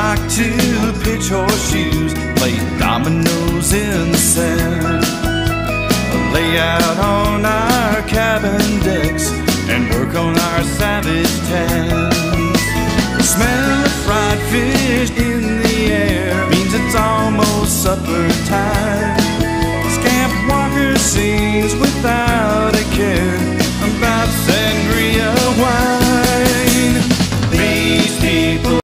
like to pitch horseshoes, play dominoes in the sand, lay out on our cabin decks and work on our savage tans. The smell of fried fish in the air means it's almost supper time.